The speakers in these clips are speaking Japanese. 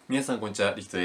皆さんこんにちは、リキトです。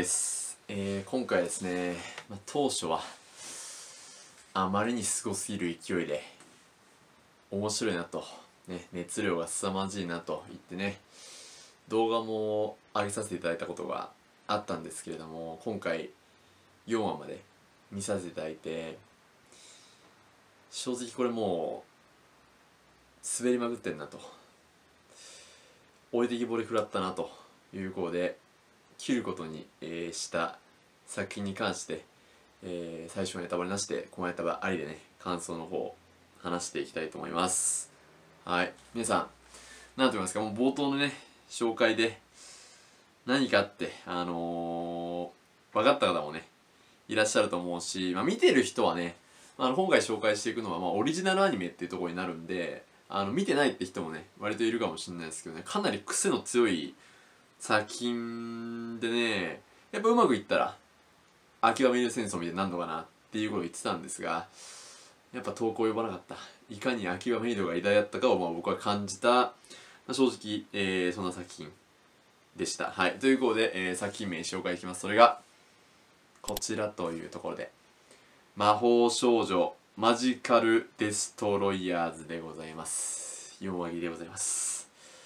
今回ですね、当初はあまりにすごすぎる勢いで面白いなと、熱量が凄まじいなと言ってね、動画も上げさせていただいたことがあったんですけれども、今回4話まで見させていただいて、正直これもう滑りまくってんなと、置いてきぼり食らったなということで切ることに、した作品に関して、最初はネタバレなしで後半ネタバレありでね、感想の方を話していきたいと思います。はい、皆さん何と言いますか、もう冒頭のね紹介で何かって分かった方もねいらっしゃると思うし、見てる人はね、今回紹介していくのは、オリジナルアニメっていうところになるんで、見てないって人もね割といるかもしれないですけどね、かなり癖の強い作品でね、やっぱうまくいったら秋葉メイド戦争みたいになるのかなっていうことを言ってたんですが、やっぱ投稿呼ばなかった。いかに秋葉メイドが偉大だったかを僕は感じた、正直、そんな作品でした。はい、ということで、作品名紹介いきます。それがこちらというところで、魔法少女マジカルデストロイヤーズでございます。4話切りでございます。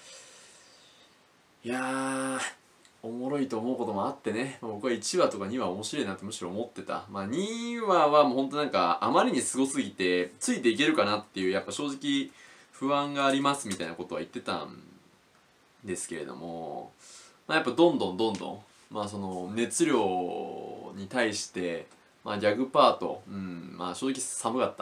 いやー、おもろいと思うこともあってね、僕は1話とか2話面白いなってむしろ思ってた。2話はもうほんとなんかあまりにすごすぎてついていけるかなっていう、やっぱ正直不安がありますみたいなことは言ってたんですけれども、やっぱどんどんその熱量に対してギャグパート、正直寒かった、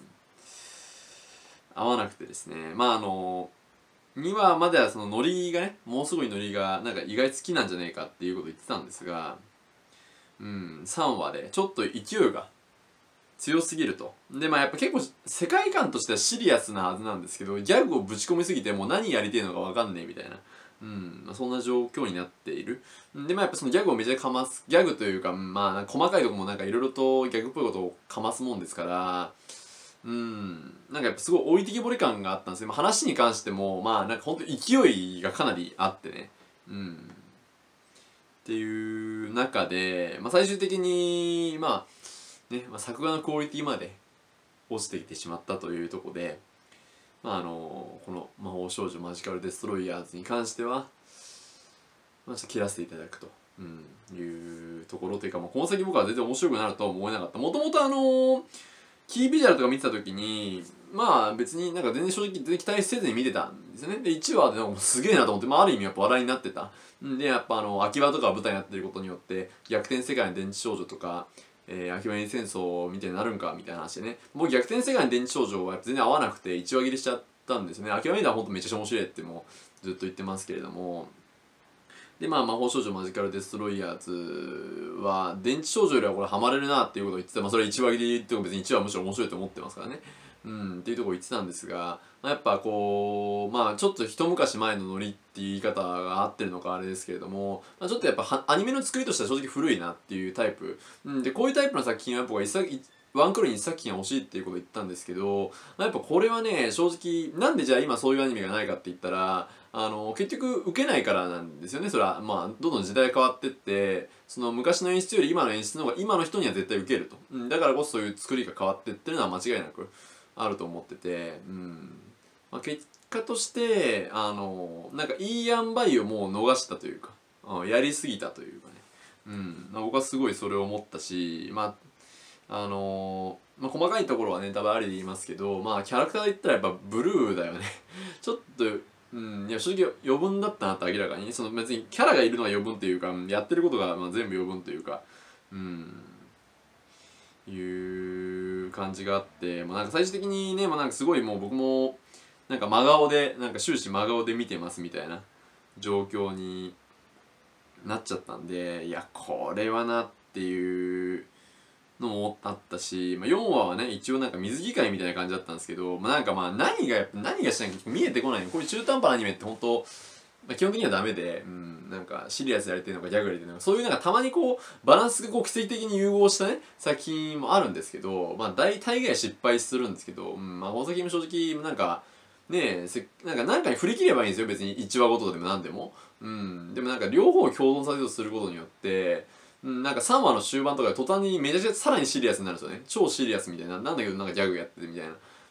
合わなくてですね、2話まではそのノリがね、もうすごいノリがなんか意外好きなんじゃねえかっていうことを言ってたんですが、3話でちょっと勢いが強すぎると。でやっぱ結構世界観としてはシリアスなはずなんですけど、ギャグをぶち込みすぎてもう何やりてえのか分かんねえみたいな、そんな状況になっている。でやっぱそのギャグをめちゃかます、ギャグというかなんか細かいとこもなんかいろいろとギャグっぽいことをかますもんですから、なんかやっぱすごい置いてきぼり感があったんですよ。話に関してもなんかほんと勢いがかなりあってね、っていう中で、最終的に作画のクオリティまで落ちてきてしまったというところで、この魔法少女マジカルデストロイヤーズに関しては、ちょっと切らせていただくと、いうところというか、この先僕は全然面白くなるとは思えなかった。もともとキービジュアルとか見てた時に別になんか全然正直全然期待せずに見てたんですよね。で1話でなんかすげえなと思って、ある意味やっぱ話題になってた。でやっぱ秋葉とか舞台になってることによって逆転世界の電池少女とか、秋葉原戦争みたいになるんかみたいな話でね、僕逆転世界の電池少女はやっぱ全然合わなくて1話切りしちゃったんですよね。秋葉原はほんとめちゃくちゃ面白いってもうずっと言ってますけれども、で魔法少女マジカルデストロイヤーズは電池少女よりはこれハマれるなっていうことを言ってた。それは1話切りっても別に1話むしろ面白いと思ってますからね、っていうところを言ってたんですが、やっぱこうちょっと一昔前のノリっていう言い方が合ってるのかあれですけれども、ちょっとやっぱアニメの作りとしては正直古いなっていうタイプ、でこういうタイプの作品は僕はワンクールに1作品欲しいっていうことを言ったんですけど、やっぱこれはね正直なんでじゃあ今そういうアニメがないかって言ったら、結局受けないからなんですよね。それはどんどん時代変わってって、その昔の演出より今の演出の方が今の人には絶対受けると、だからこそそういう作りが変わってってるのは間違いなくあると思ってて、結果としてなんかいい塩梅をもう逃したというか、やりすぎたというかね、僕はすごいそれを思ったし、細かいところはネタバレで言いますけど、キャラクターで言ったらやっぱブルーだよねちょっといや正直余分だったなって明らかに、その別にキャラがいるのは余分というか、やってることが全部余分というか、いう感じがあって、なんか最終的にね、なんかすごいもう僕もなんか真顔でなんか終始真顔で見てますみたいな状況になっちゃったんで、いやこれはなっていうのもあったし、4話はね一応なんか水着会みたいな感じだったんですけど、何がしたいのか見えてこないの。こういう中途半端なアニメって本当、基本的にはダメで、なんかシリアスやりてるのかギャグやりてるのか、そういうなんかたまにこうバランスがこう奇跡的に融合したね作品もあるんですけど、大概失敗するんですけど、この作品も正直なんかねえなんかに振り切ればいいんですよ別に1話ごとでも何でも。でもなんか両方を共存させようとすることによって、なんか3話の終盤とかで途端にめちゃくちゃさらにシリアスになるんですよね。超シリアスみたいな、なんだけどなんかギャグやっててみたいな。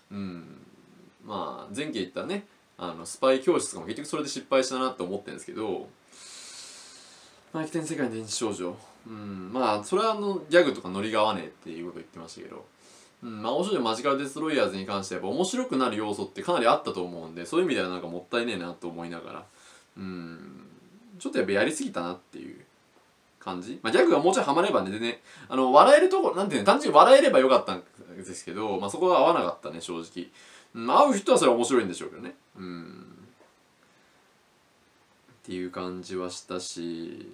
まあ前期言ったねスパイ教室とかも結局それで失敗したなって思ってるんですけど、まあ起点世界の電子少女、まあそれはギャグとかノリが合わねえっていうこと言ってましたけど、まあ王少女マジカルデストロイヤーズに関してはやっぱ面白くなる要素ってかなりあったと思うんで、そういう意味ではなんかもったいねえなと思いながら、ちょっとやっぱやりすぎたなっていう感じ。まあギャグがもうちょいハマればね、でね、笑えるところ、なんていうの、単純に笑えればよかったんですけど、まあそこは合わなかったね、正直。合う人はそれは面白いんでしょうけどね。っていう感じはしたし、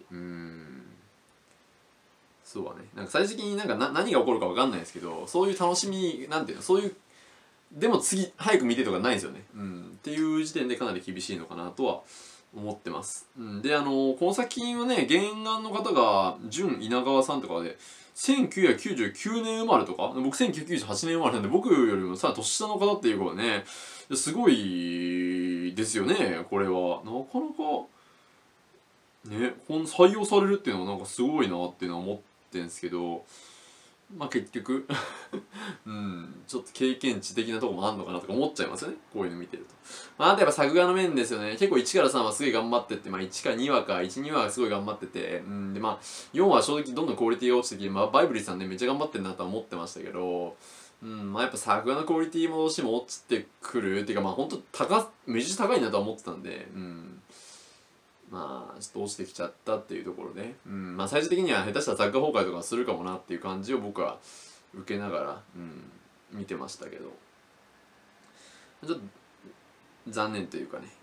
そうはね、なんか最終的になんか何が起こるか分かんないですけど、そういう楽しみ、なんていうの、そういうでも次早く見てとかないんですよね。っていう時点でかなり厳しいのかなとは思ってます。でこの作品はね、原案の方が純稲川さんとかで1999年生まれとか、僕1998年生まれなんで僕よりもさ年下の方っていうことね、すごいですよね。これはなかなかね、採用されるっていうのはなんかすごいなっていうのは思ってんすけど、まあ結局ちょっと経験値的なとこもあんのかなとか思っちゃいますよね、こういうの見てると。まあ、あとやっぱ作画の面ですよね。結構1から3はすごい頑張ってって、まあ1か2話か、1、2話がすごい頑張ってて、でまあ4話は正直どんどんクオリティが落ちてきて、まあバイブリーさんね、めっちゃ頑張ってんなとは思ってましたけど、まあやっぱ作画のクオリティもどうしても落ちてくるっていうか、まあほんとめっちゃ高いなとは思ってたんで、まあちょっと落ちてきちゃったっていうところで、まあ最終的には下手したら作画崩壊とかするかもなっていう感じを僕は受けながら、見てましたけど、ちょっと残念というかね、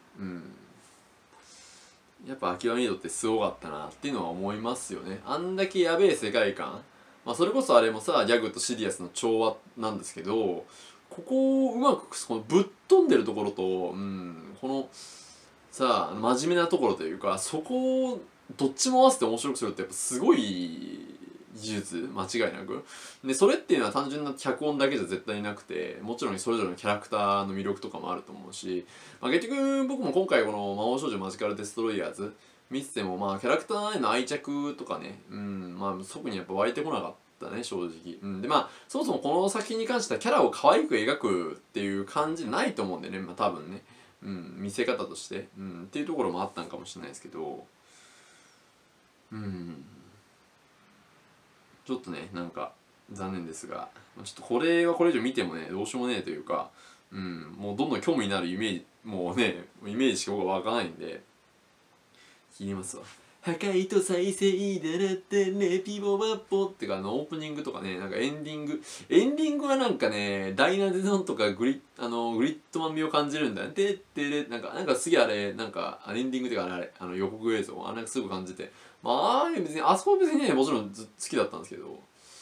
やっぱアキラミードってすごかったなっていうのは思いますよね。あんだけやべえ世界観、まあそれこそあれもさギャグとシリアスの調和なんですけど、ここをうまくこのぶっ飛んでるところと、このさあ真面目なところというか、そこをどっちも合わせて面白くするってやっぱすごい技術間違いなくで、それっていうのは単純な脚本だけじゃ絶対なくて、もちろんそれぞれのキャラクターの魅力とかもあると思うし、結局僕も今回この「魔王少女マジカルデストロイヤーズ」見てても、キャラクターへの愛着とかね、特にやっぱ湧いてこなかったね、正直。でそもそもこの作品に関してはキャラを可愛く描くっていう感じないと思うんでね、多分ね、見せ方として、っていうところもあったんかもしれないですけど、ちょっとねなんか残念ですが、ちょっとこれはこれ以上見てもねどうしようもねえというか、もうどんどん興味になるイメージ、もうねイメージしか僕は湧かないんで切りますわ。破壊と再生だらってねピボバッポってかオープニングとかね、なんかエンディングはなんかねダイナデゾンとかグリッドマン味を感じるんだよね。でなんかすげえあれなんかエンディングっていうかあれ予告映像なんかすぐ感じて、別にあそこは別にねもちろん好きだったんですけど、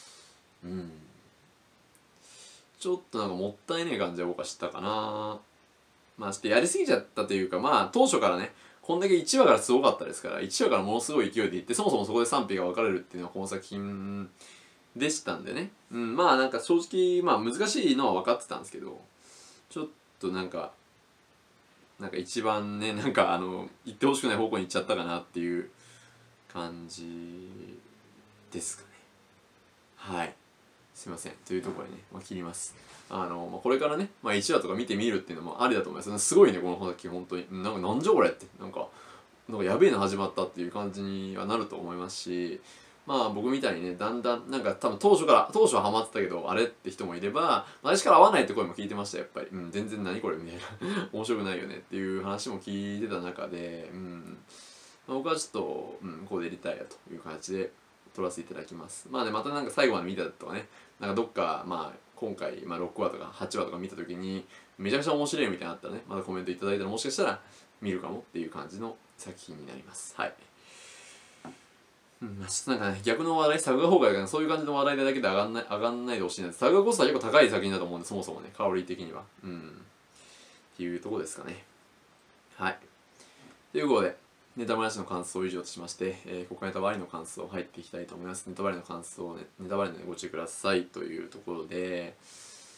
ちょっとなんかもったいねえ感じは僕はしたかな。ちょっとやりすぎちゃったというか、当初からねこんだけ1話からすごかったですから、1話からものすごい勢いでいって、そもそもそこで賛否が分かれるっていうのはこの作品でしたんでね、なんか正直難しいのは分かってたんですけど、ちょっとなんか一番ねなんか言ってほしくない方向に行っちゃったかなっていう感じですかね。はい、すいませんというところでね、切ります。これからね、1話とか見てみるっていうのもありだと思います。すごいねこの作本当になんじゃこれってなんかやべえの始まったっていう感じにはなると思いますし、僕みたいにねだんだんなんか多分当初はハマってたけどあれって人もいれば、私から合わないって声も聞いてましたやっぱり。全然何これみたいな面白くないよねっていう話も聞いてた中で、僕はちょっと、ここでリタイアという形で撮らせていただきます。またなんか最後まで見たとかね、なんかどっか今回、6話とか8話とか見た時にめちゃくちゃ面白いみたいなのあったらね、またコメントいただいたらもしかしたら見るかもっていう感じの作品になります。はい。ちょっとなんかね、逆の話題、作画崩壊だからそういう感じの話題だけで上がんないでほしいな。作画コストは結構高い作品だと思うんで、そもそもね、カロリー的には。っていうとこですかね。はい。ということで、ネタバレなしの感想を以上としまして、ここからネタバレの感想入っていきたいと思います。ネタバレの感想をね、ネタバレのご注意くださいというところで、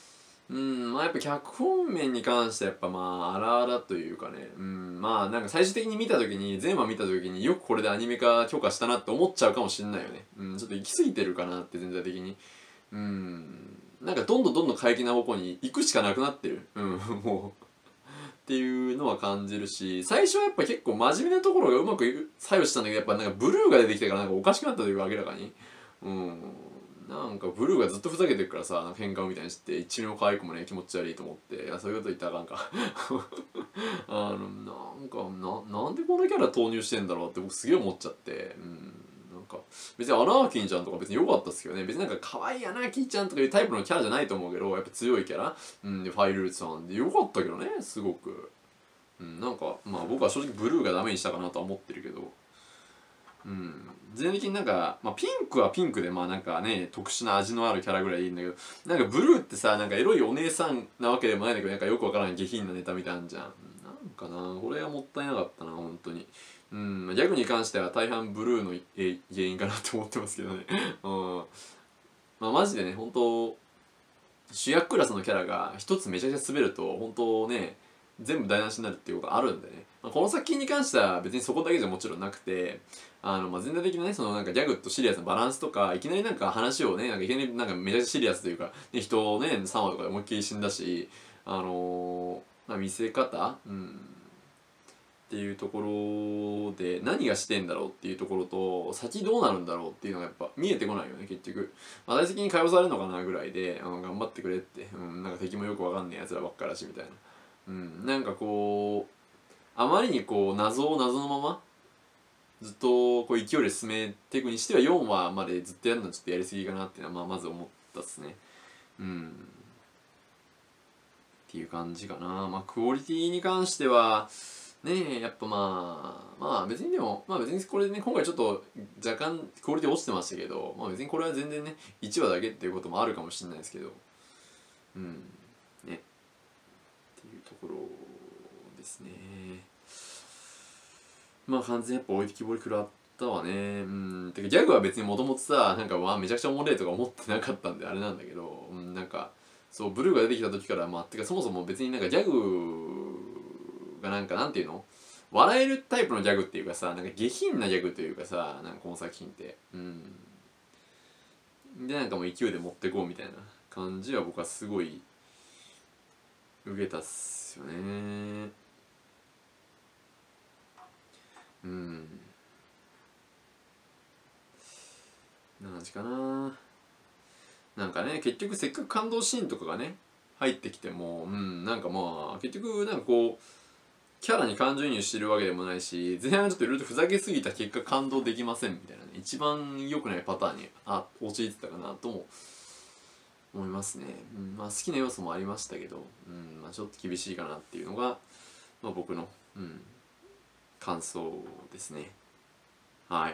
まあやっぱ脚本面に関してはやっぱまあ荒々というかね、まあなんか最終的に見た時に全話見た時によくこれでアニメ化許可したなって思っちゃうかもしんないよね。ちょっと行き過ぎてるかなって全体的に。なんかどんどんどんどん過激な方向に行くしかなくなってる。もうっていうのは感じるし、最初はやっぱ結構真面目なところがうまく作用したんだけど、やっぱなんかブルーが出てきてからなんかおかしくなったというか明らかに。なんかブルーがずっとふざけてるからさ、なんか喧嘩みたいにして一秒可愛くもね気持ち悪いと思って、いやそういうこと言ったらあかんかなんでこんなキャラ投入してんだろうって僕すげえ思っちゃって、なんか別にアナーキーちゃんとか別に良かったっすけどね、別になんか可愛いアナーキーちゃんとかいうタイプのキャラじゃないと思うけど、やっぱ強いキャラ、でファイルーツさんで良かったけどね、すごく。なんかまあ僕は正直ブルーがダメにしたかなとは思ってるけど、全体的になんか、まあ、ピンクはピンクでまあなんかね特殊な味のあるキャラぐらいいいんだけど、なんかブルーってさ、なんかエロいお姉さんなわけでもないんだけど、なんかよくわからん下品なネタみたいなんじゃん。なんかな、これはもったいなかったな本当に。ギャグに関しては大半ブルーの原因かなって思ってますけどねまあマジでね、本当主役クラスのキャラが一つめちゃくちゃ滑ると本当ね全部台無しになるっていうことがあるんでね、この作品に関しては別にそこだけじゃもちろんなくて、全体的なねそのなんかギャグとシリアスなバランスとか、いきなりなんか話をねなんかいきなりなんかめちゃくちゃシリアスというか、ね、人をね3話とかで思いっきり死んだし、見せ方っていうところで何がしてんだろうっていうところと先どうなるんだろうっていうのがやっぱ見えてこないよね結局。大責に解放されるのかなぐらいで頑張ってくれって、なんか敵もよくわかんねえやつらばっかだしみたいな、なんかこうあまりにこう謎を謎のままずっとこう勢いで進めていくにしては4話までずっとやるのはちょっとやりすぎかなっていうのはまず思ったっすね。っていう感じかな。クオリティに関してはねえ、やっぱ別にでも別にこれね今回ちょっと若干クオリティ落ちてましたけど、別にこれは全然ね1話だけっていうこともあるかもしれないですけど、ねっていうところですね。完全にやっぱ置いてきぼり食らったわね。てかギャグは別にもともとさなんかめちゃくちゃおもれえとか思ってなかったんであれなんだけど、なんかそうブルーが出てきた時からてかそもそも別になんかギャグがなんていうの笑えるタイプのギャグっていうかさ、なんか下品なギャグというかさ、なんかこの作品ってでなんかもう勢いで持ってこうみたいな感じは僕はすごい受けたっすよね。な感じかな。なんかね結局せっかく感動シーンとかがね入ってきてもなんか結局なんかこうキャラに感情移入してるわけでもないし、前半ちょっといろいろとふざけすぎた結果感動できませんみたいなね、一番良くないパターンに陥ってたかなとも思いますね。好きな要素もありましたけど、ちょっと厳しいかなっていうのが、僕の、感想ですね。はい。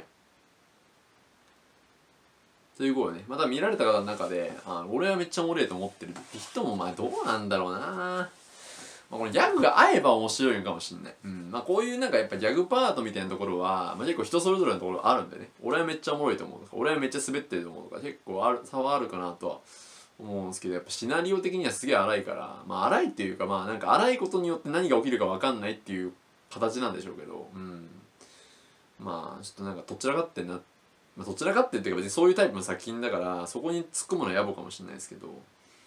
ということでね、また見られた方の中で俺はめっちゃおもれえと思ってるって人もどうなんだろうな。このギャグが合えば面白いのかもしんない。こういうなんかやっぱギャグパートみたいなところは、結構人それぞれのところあるんでね、俺はめっちゃおもろいと思うとか、俺はめっちゃ滑ってると思うとか、結構差はあるかなとは思うんですけど、やっぱシナリオ的にはすげえ荒いから、荒いっていうかなんか荒いことによって何が起きるか分かんないっていう形なんでしょうけど、ちょっとなんかどちらかってんな、どちらかってっていうか別にそういうタイプの作品だからそこに突っ込むのは野暮かもしれないですけど、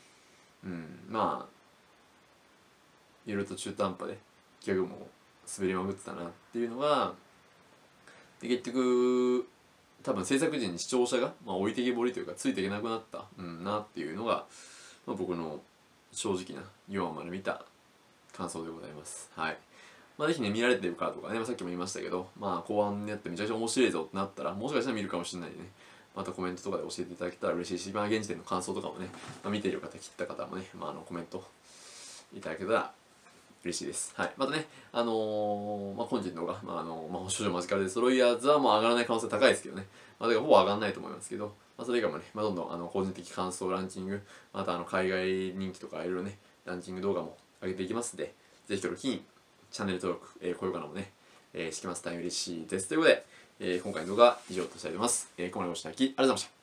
いろいろと中途半端でギャグも滑りまくってたなっていうのが、で結局多分制作陣に視聴者が、置いてけぼりというかついていけなくなった、なっていうのが、僕の正直な4話まで見た感想でございます。はい。ぜひね見られてるかとかね、さっきも言いましたけど、後半になってめちゃくちゃ面白いぞってなったらもしかしたら見るかもしれないんでね、またコメントとかで教えていただけたら嬉しいし、現時点の感想とかもね、見ている方切った方もね、コメントいただけたら嬉しいです。はい。またね、本日の動画、少女マジカルデストロイヤーズはもう上がらない可能性高いですけどね。だからほぼ上がらないと思いますけど、それ以外もね、どんどん個人的感想ランキング、また海外人気とかいろいろね、ランキング動画も上げていきますので、ぜひともチャンネル登録、高評価のもね、してます。大変嬉しいです。ということで、今回の動画は以上としたいと思います。ここまでご視聴いただきありがとうございました。